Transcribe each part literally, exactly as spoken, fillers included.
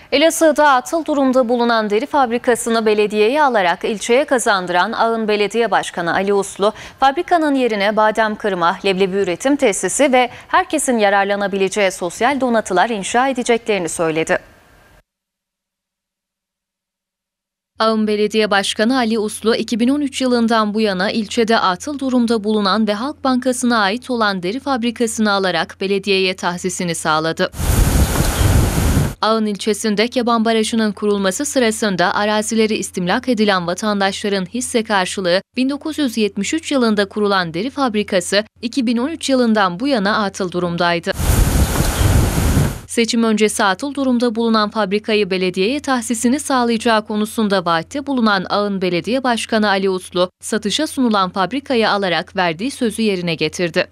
Elazığ'da atıl durumda bulunan deri fabrikasını belediyeye alarak ilçeye kazandıran Ağın Belediye Başkanı Ali Uslu, fabrikanın yerine badem kırma, leblebi üretim tesisi ve herkesin yararlanabileceği sosyal donatılar inşa edeceklerini söyledi. Ağın Belediye Başkanı Ali Uslu, iki bin on üç yılından bu yana ilçede atıl durumda bulunan ve Halk Bankası'na ait olan deri fabrikasını alarak belediyeye tahsisini sağladı. Ağın ilçesinde Keban Barajı'nın kurulması sırasında arazileri istimlak edilen vatandaşların hisse karşılığı bin dokuz yüz yetmiş üç yılında kurulan deri fabrikası iki bin on üç yılından bu yana atıl durumdaydı. Seçim öncesi atıl durumda bulunan fabrikayı belediyeye tahsisini sağlayacağı konusunda vaatte bulunan Ağın Belediye Başkanı Ali Uslu, satışa sunulan fabrikayı alarak verdiği sözü yerine getirdi.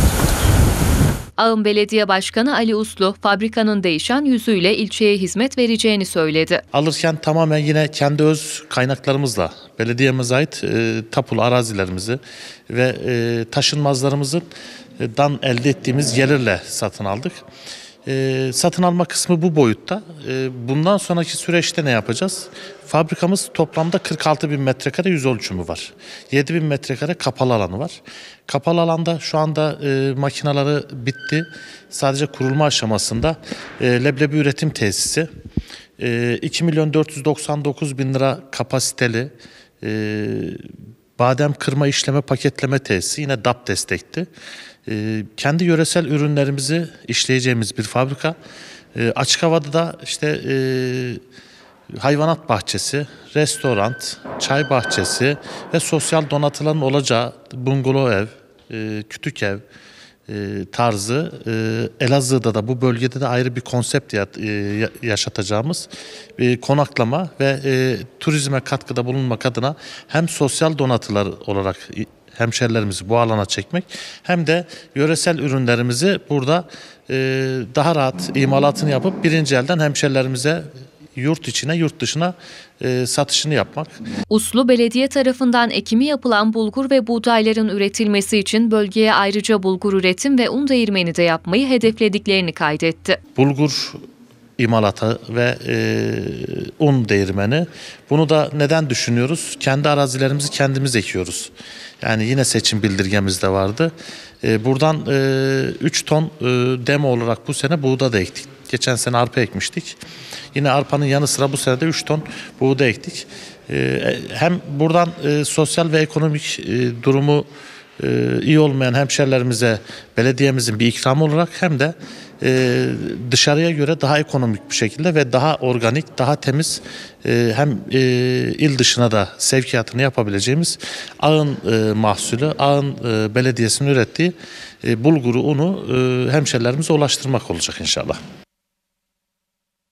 Ağın Belediye Başkanı Ali Uslu, fabrikanın değişen yüzüyle ilçeye hizmet vereceğini söyledi. Alırken tamamen yine kendi öz kaynaklarımızla, belediyemize ait e, tapulu arazilerimizi ve e, taşınmazlarımızdan e, elde ettiğimiz gelirle satın aldık. E, satın alma kısmı bu boyutta. E, bundan sonraki süreçte ne yapacağız? Fabrikamız toplamda kırk altı bin metrekare yüz ölçümü var. yedi bin metrekare kapalı alanı var. Kapalı alanda şu anda e, makinaları bitti. Sadece kurulma aşamasında e, leblebi üretim tesisi. E, iki milyon dört yüz doksan dokuz bin lira kapasiteli e, badem kırma işleme paketleme tesisi, yine D A P destekti. E, kendi yöresel ürünlerimizi işleyeceğimiz bir fabrika. E, açık havada da işte e, hayvanat bahçesi, restoran, çay bahçesi ve sosyal donatıların olacağı bungalov ev, e, kütük ev e, tarzı e, Elazığ'da da bu bölgede de ayrı bir konsept ya, e, yaşatacağımız e, konaklama ve e, turizme katkıda bulunmak adına hem sosyal donatılar olarak hemşerilerimizi bu alana çekmek hem de yöresel ürünlerimizi burada e, daha rahat imalatını yapıp birinci elden hemşerilerimize yurt içine, yurt dışına e, satışını yapmak. Uslu Belediye tarafından ekimi yapılan bulgur ve buğdayların üretilmesi için bölgeye ayrıca bulgur üretim ve un değirmeni de yapmayı hedeflediklerini kaydetti. Bulgur imalatı ve e, un değirmeni. Bunu da neden düşünüyoruz? Kendi arazilerimizi kendimiz ekiyoruz. Yani yine seçim bildirgemizde vardı. E, buradan üç ton e, demo olarak bu sene buğda da ektik. Geçen sene arpa ekmiştik. Yine arpanın yanı sıra bu sene de üç ton buğday ektik. E, hem buradan e, sosyal ve ekonomik e, durumu e, iyi olmayan hemşerilerimize belediyemizin bir ikramı olarak hem de e, dışarıya göre daha ekonomik bir şekilde ve daha organik, daha temiz e, hem e, il dışına da sevkiyatını yapabileceğimiz Ağın e, mahsulü, Ağın e, Belediyesi'nin ürettiği e, bulguru, unu e, hemşerilerimize ulaştırmak olacak inşallah.